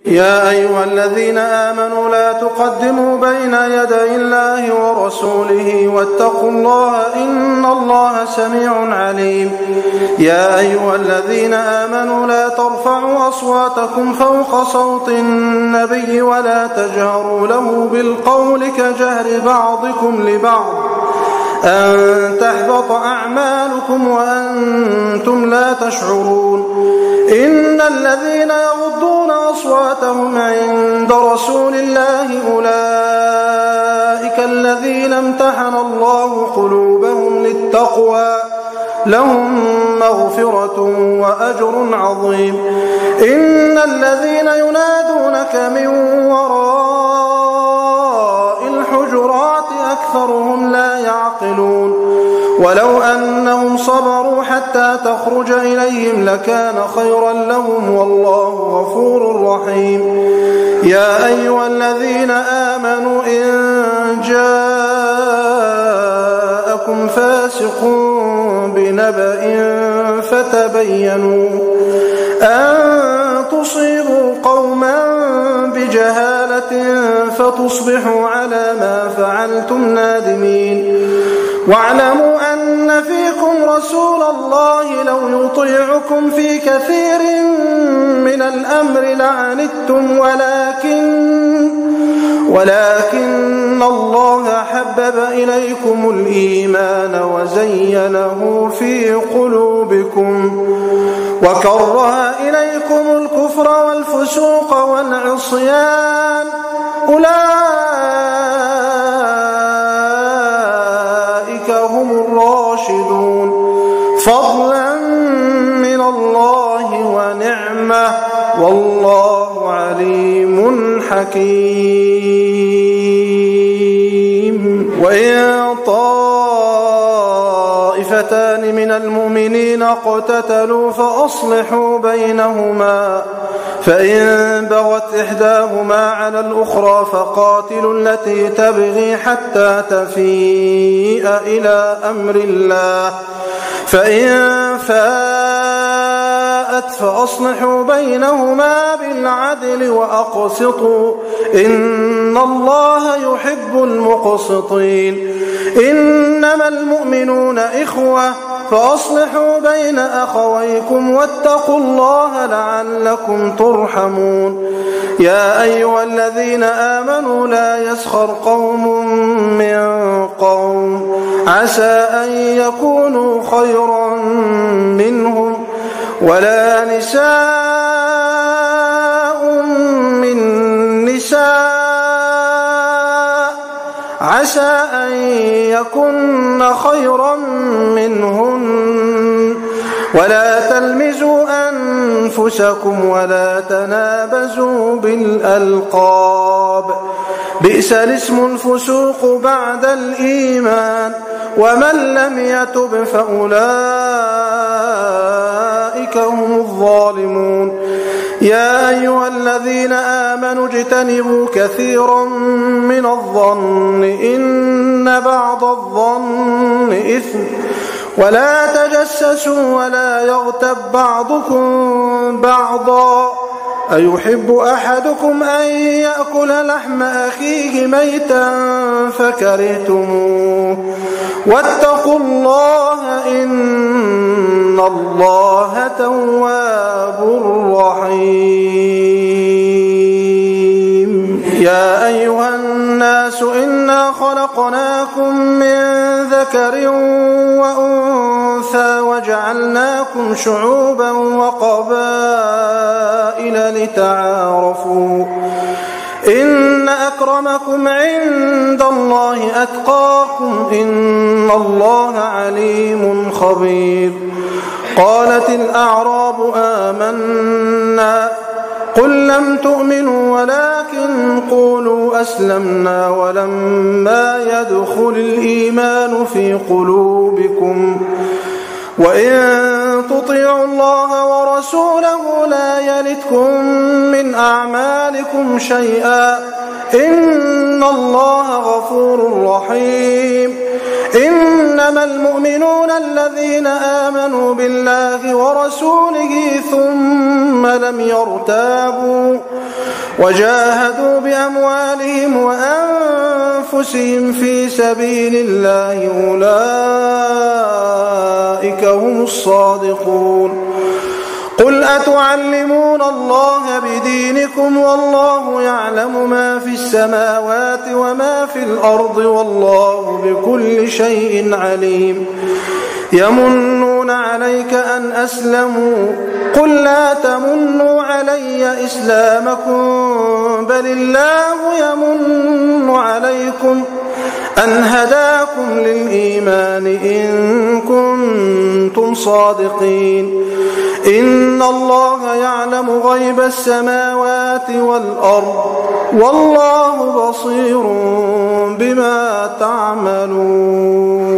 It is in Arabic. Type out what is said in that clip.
يا أيها الذين آمنوا لا تقدموا بين يدي الله ورسوله واتقوا الله إن الله سميع عليم. يا أيها الذين آمنوا لا ترفعوا أصواتكم فوق صوت النبي ولا تجهروا له بالقول كجهر بعضكم لبعض أن تحبط أعمالكم وأنتم لا تشعرون. إن الذين يغضون أصواتهم عند رسول الله أولئك الذين امتحن الله قلوبهم للتقوى لهم مغفرة وأجر عظيم. إن الذين ينادونك من وراء الحجرات أكثرهم لا يعقلون. ولو أنهم صبروا حتى تخرج إليهم لكان خيرا لهم والله غفور رحيم. يا أيها الذين آمنوا إن جاءكم فاسق بنبأ فتبينوا أن تصيبوا قوما بجهالة فتصبحوا على ما فعلتم نادمين. واعلموا أن فيكم رسول الله لو يطيعكم في كثير من الأمر لعنتم ولكن الله حبب إليكم الإيمان وزينه في قلوبكم وكره إليكم الكفر والفسوق والعصيان أولئك هم الراشدون فضلا من الله ونعمة والله عليم حكيم. وإن طائفتان من المؤمنين اقتتلوا فأصلحوا بينهما فإن بغت إحداهما على الأخرى فقاتلوا التي تبغي حتى تفيء إلى أمر الله فإن فاءت فأصلحوا بينهما بالعدل وأقسطوا إن الله يحب المقسطين. إنما المؤمنون إخوة فأصلحوا بين أخويكم واتقوا الله لعلكم ترحمون. يا أيها الذين آمنوا لا يسخر قوم من قوم عسى أن يكونوا خيرا منهم ولا نساء من نساء عسى أن يكن خيرا منهن ولا تلمزوا أنفسكم ولا تنابزوا بالألقاب بئس الاسم الفسوق بعد الإيمان ومن لم يتب فأولئك هم الظالمون. يا أيها الذين آمنوا اجتنبوا كثيرا من الظن إن بعض الظن إثم ولا تجسسوا ولا يغتب بعضكم بعضا أيحب أحدكم أن يأكل لحم أخيه ميتا فكرهتموه واتقوا الله إن الله تواب رحيم. يا أيها الناس إنا خلقناكم من ذكر وأنثى وجعلناكم شعوبا وقبائل لتعارفوا إن أكرمكم عند الله أتقاكم إن الله عليم خبير. قالت الأعراب آمنا قل لم تؤمنوا ولكن قولوا أسلمنا ولما يدخل الإيمان في قلوبكم وإن تطيعوا الله ورسوله لا يلتكم من أعمالكم شيئا إن الله غفور رحيم. إنما المؤمنون الذين آمنوا بالله ورسوله ثم لم يرتابوا وجاهدوا بأموالهم وأنفسهم في سبيل الله أولئك هم الصادقون. قل أتعلمون الله بدينكم والله يعلم ما في السماوات وما في الأرض والله بكل شيء عليم. يمنون عليك أن أسلموا قل لا تمنوا علي إسلامكم بل الله يمن عليكم أن هداكم للإيمان إن كنتم صادقين. إن الله يعلم غيب السماوات والأرض والله بصير بما تعملون.